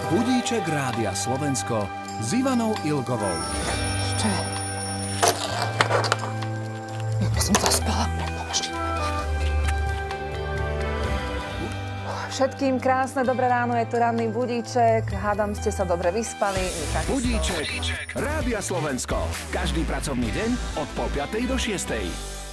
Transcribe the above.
Budíček Rádia Slovensko s Ivanou Ilgovou. Čo je? Ja som zaspala. Všetkým krásne dobré ráno, je tu ranný budíček. Hádam, ste sa dobre vyspali. Budíček Rádia Slovensko. Každý pracovný deň od 4:30 do 6:00.